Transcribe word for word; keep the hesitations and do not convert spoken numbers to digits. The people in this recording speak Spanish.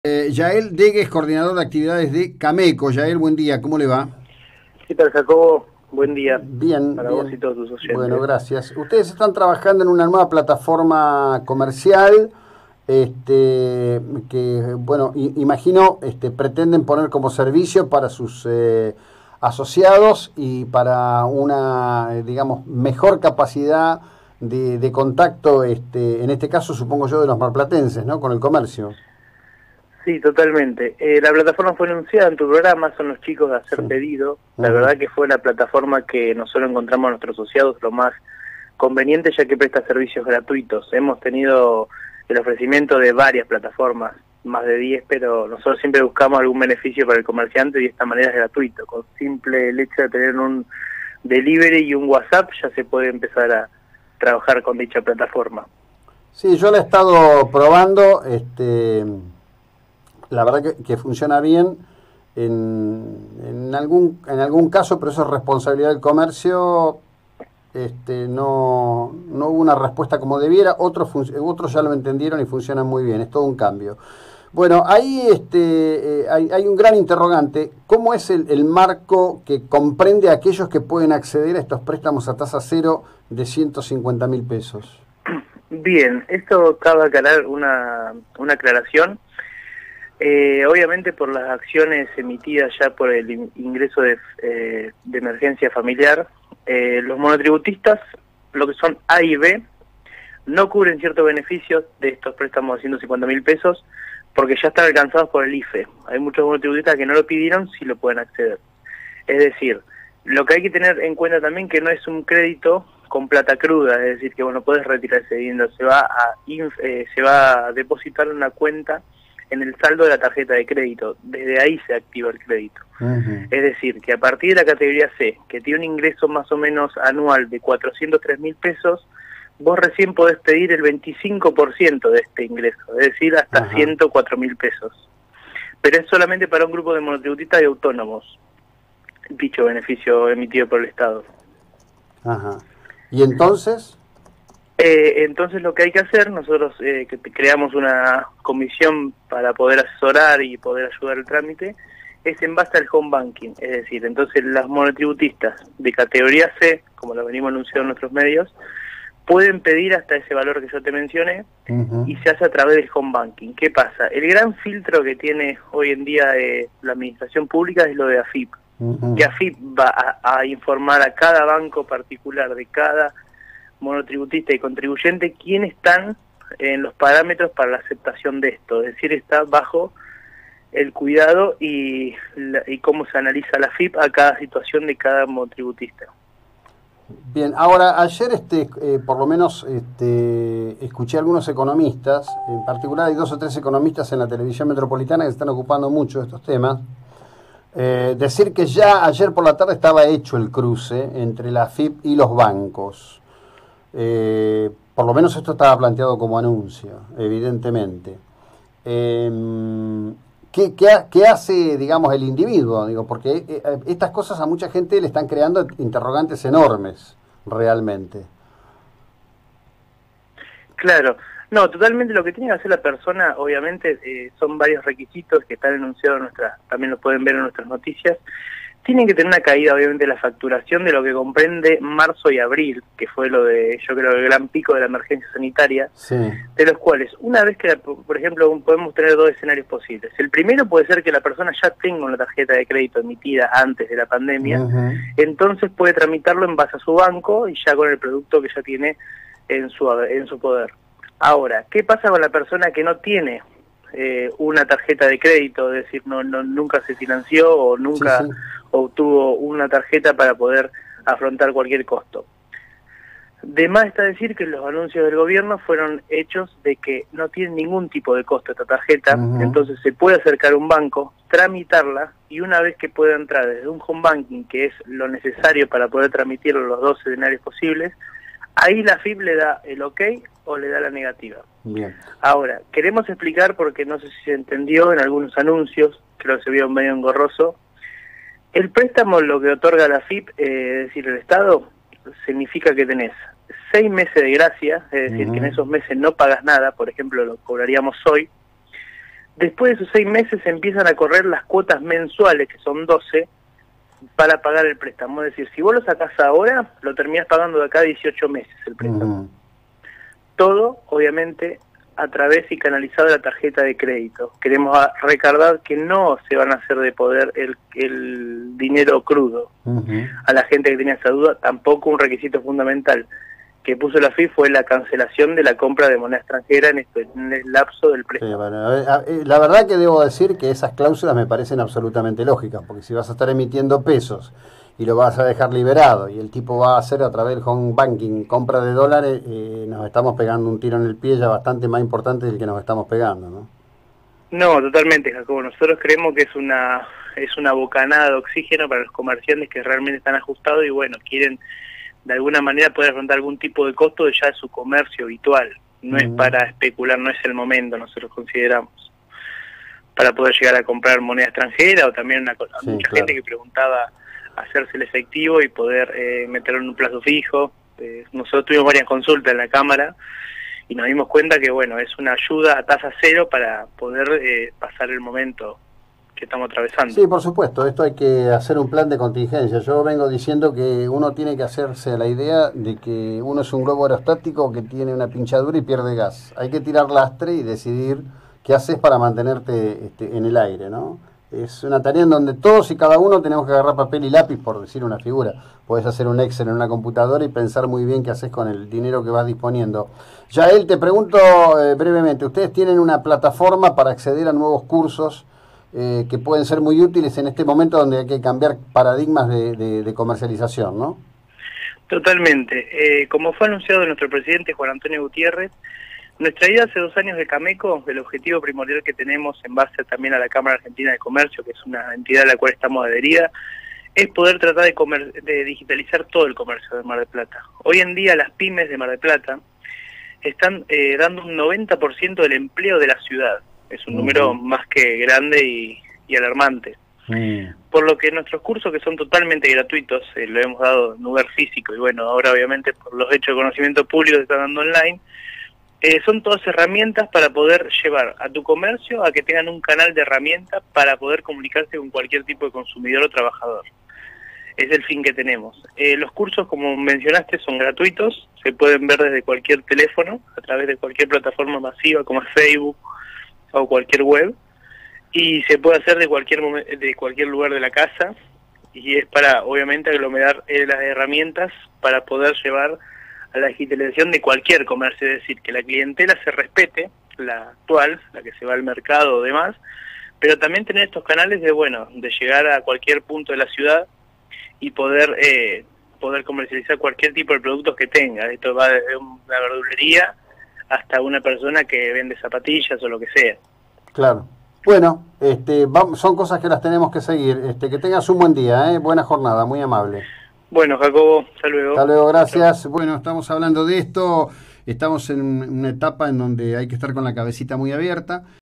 Eh, Yael Degue es coordinador de actividades de Cameco. Yael, buen día, ¿cómo le va? ¿Qué tal, Jacobo? Buen día Bien, para vos y bien. todos tus Bueno, oyentes. gracias. Ustedes están trabajando en una nueva plataforma comercial, este, que, bueno, i- imagino, este, pretenden poner como servicio para sus eh, asociados y para una, eh, digamos, mejor capacidad de, de contacto, este, en este caso, supongo yo, de los marplatenses, ¿no? Con el comercio. Sí, totalmente. Eh, la plataforma fue anunciada en tu programa, son los chicos de Sí. hacer pedido. La Ujú. verdad que fue la plataforma que nosotros encontramos a nuestros asociados lo más conveniente, ya que presta servicios gratuitos. Hemos tenido el ofrecimiento de varias plataformas, más de diez, pero nosotros siempre buscamos algún beneficio para el comerciante y de esta manera es gratuito. Con simple el hecho de tener un delivery y un WhatsApp ya se puede empezar a trabajar con dicha plataforma. Sí, yo la he estado probando, este, la verdad que, que funciona bien en, en algún en algún caso, pero eso es responsabilidad del comercio. Este, no, no hubo una respuesta como debiera, otros, otros ya lo entendieron y funcionan muy bien, es todo un cambio. Bueno, ahí este, eh, hay, hay un gran interrogante, ¿cómo es el, el marco que comprende a aquellos que pueden acceder a estos préstamos a tasa cero de ciento cincuenta mil pesos? Bien, esto cabe aclarar una, una aclaración. Eh, obviamente por las acciones emitidas ya por el in- ingreso de, eh, de emergencia familiar, eh, los monotributistas, lo que son A y B, no cubren ciertos beneficios de estos préstamos de ciento cincuenta mil pesos porque ya están alcanzados por el I F E. Hay muchos monotributistas que no lo pidieron, sí lo pueden acceder. Es decir, lo que hay que tener en cuenta también que no es un crédito con plata cruda, es decir, que bueno, puedes retirar ese dinero, se va a inf- eh, se va a depositar en una cuenta en el saldo de la tarjeta de crédito, desde ahí se activa el crédito. Ujú. Es decir, que a partir de la categoría C, que tiene un ingreso más o menos anual de cuatrocientos tres mil pesos, vos recién podés pedir el veinticinco por ciento de este ingreso, es decir, hasta Ajá, ciento cuatro mil pesos. Pero es solamente para un grupo de monotributistas y autónomos dicho beneficio emitido por el Estado. ajá. ¿Y entonces? Eh, entonces lo que hay que hacer, nosotros eh, que creamos una comisión para poder asesorar y poder ayudar al trámite, es en base al home banking, es decir, entonces las monotributistas de categoría C, como lo venimos anunciando en nuestros medios, pueden pedir hasta ese valor que yo te mencioné Ujú, y se hace a través del home banking. ¿Qué pasa? El gran filtro que tiene hoy en día eh, la administración pública es lo de A F I P, ujú. que A F I P va a, a informar a cada banco particular de cada monotributista y contribuyente quiénes están en los parámetros para la aceptación de esto, es decir, está bajo el cuidado y, la, y cómo se analiza la F I P a cada situación de cada monotributista. Bien, ahora ayer este, eh, por lo menos este, escuché a algunos economistas, en particular hay dos o tres economistas en la televisión metropolitana que se están ocupando mucho de estos temas, eh, decir que ya ayer por la tarde estaba hecho el cruce entre la F I P y los bancos. Eh, por lo menos esto estaba planteado como anuncio, evidentemente. Eh, ¿qué, qué, qué hace, digamos, el individuo? Digo, porque eh, estas cosas a mucha gente le están creando interrogantes enormes, realmente. Claro, no, totalmente lo que tiene que hacer la persona, obviamente, eh, son varios requisitos que están enunciados en nuestras, también lo pueden ver en nuestras noticias. Tienen que tener una caída, obviamente, de la facturación de lo que comprende marzo y abril, que fue lo de, yo creo, el gran pico de la emergencia sanitaria, Sí. de los cuales, una vez que, la, por ejemplo, podemos tener dos escenarios posibles. El primero puede ser que la persona ya tenga una tarjeta de crédito emitida antes de la pandemia, Ujú. entonces puede tramitarlo en base a su banco y ya con el producto que ya tiene en su, en su poder. Ahora, ¿qué pasa con la persona que no tiene eh, una tarjeta de crédito? Es decir, no, no nunca se financió o Sí, nunca sí. obtuvo una tarjeta para poder afrontar cualquier costo. De más está decir que los anuncios del gobierno fueron hechos de que no tiene ningún tipo de costo esta tarjeta, Ujú. entonces se puede acercar a un banco, tramitarla y una vez que pueda entrar desde un home banking, que es lo necesario para poder tramitir los dos escenarios posibles, ahí la F I P le da el ok o le da la negativa. Bien. Ahora, queremos explicar porque no sé si se entendió en algunos anuncios, creo que se vio medio engorroso. El préstamo, lo que otorga la F I P, eh, es decir, el Estado, significa que tenés seis meses de gracia, es decir, que en Ujú. esos meses no pagas nada, por ejemplo, lo cobraríamos hoy, Después de esos seis meses empiezan a correr las cuotas mensuales, que son doce, para pagar el préstamo. Es decir, si vos lo sacás ahora, lo terminás pagando de acá a dieciocho meses el préstamo. Uh-huh. Todo, obviamente, a través y canalizado de la tarjeta de crédito. Queremos recordar que no se van a hacer de poder el, el dinero crudo. Uh-huh. A la gente que tenía esa duda, tampoco un requisito fundamental que puso la F I fue la cancelación de la compra de moneda extranjera en, este, en el lapso del préstamo. Sí, bueno, a ver, a, la verdad que debo decir que esas cláusulas me parecen absolutamente lógicas, porque si vas a estar emitiendo pesos y lo vas a dejar liberado y el tipo va a hacer a través del home banking compra de dólares, eh, nos estamos pegando un tiro en el pie ya bastante más importante del que nos estamos pegando, ¿no? No, totalmente, Jacobo. Nosotros creemos que es una es una bocanada de oxígeno para los comerciantes que realmente están ajustados y bueno, quieren de alguna manera poder afrontar algún tipo de costo de ya de su comercio habitual. No mm. es para especular, no es el momento, nosotros consideramos, para poder llegar a comprar moneda extranjera o también una cosa, sí, mucha claro. gente que preguntaba hacerse el efectivo y poder eh, meterlo en un plazo fijo. Eh, nosotros tuvimos varias consultas en la Cámara y nos dimos cuenta que bueno, es una ayuda a tasa cero para poder eh, pasar el momento que estamos atravesando. Sí, por supuesto, esto hay que hacer un plan de contingencia. Yo vengo diciendo que uno tiene que hacerse la idea de que uno es un globo aerostático que tiene una pinchadura y pierde gas. Hay que tirar lastre y decidir qué haces para mantenerte este, en el aire, ¿no? Es una tarea en donde todos y cada uno tenemos que agarrar papel y lápiz, por decir una figura. Podés hacer un Excel en una computadora y pensar muy bien qué haces con el dinero que vas disponiendo. Yael, te pregunto eh, brevemente, ¿ustedes tienen una plataforma para acceder a nuevos cursos Eh, que pueden ser muy útiles en este momento donde hay que cambiar paradigmas de, de, de comercialización, ¿no? Totalmente. Eh, como fue anunciado nuestro presidente Juan Antonio Gutiérrez, nuestra idea hace dos años de Cameco, el objetivo primordial que tenemos en base también a la Cámara Argentina de Comercio, que es una entidad a la cual estamos adherida, es poder tratar de, comer, de digitalizar todo el comercio de Mar del Plata. Hoy en día las pymes de Mar del Plata están eh, dando un noventa por ciento del empleo de la ciudad. Es un uh-huh. número más que grande y, y alarmante. Uh-huh. Por lo que nuestros cursos, que son totalmente gratuitos, eh, lo hemos dado en lugar físico, y bueno, ahora obviamente por los hechos de conocimiento público que están dando online, eh, son todas herramientas para poder llevar a tu comercio a que tengan un canal de herramientas para poder comunicarse con cualquier tipo de consumidor o trabajador. Es el fin que tenemos. Eh, los cursos, como mencionaste, son gratuitos, se pueden ver desde cualquier teléfono, a través de cualquier plataforma masiva como es Facebook, o cualquier web, y se puede hacer de cualquier de cualquier lugar de la casa, y es para obviamente aglomerar eh, las herramientas para poder llevar a la digitalización de cualquier comercio, es decir, que la clientela se respete, la actual, la que se va al mercado o demás, pero también tener estos canales de bueno, de llegar a cualquier punto de la ciudad y poder eh, poder comercializar cualquier tipo de productos que tenga. Esto va desde una verdulería hasta una persona que vende zapatillas o lo que sea. Claro. Bueno, este, vamos, son cosas que las tenemos que seguir. Este, que tengas un buen día, ¿eh? Buena jornada, muy amable. Bueno, Jacobo, hasta luego. Hasta luego, gracias. Bueno, estamos hablando de esto, estamos en una etapa en donde hay que estar con la cabecita muy abierta.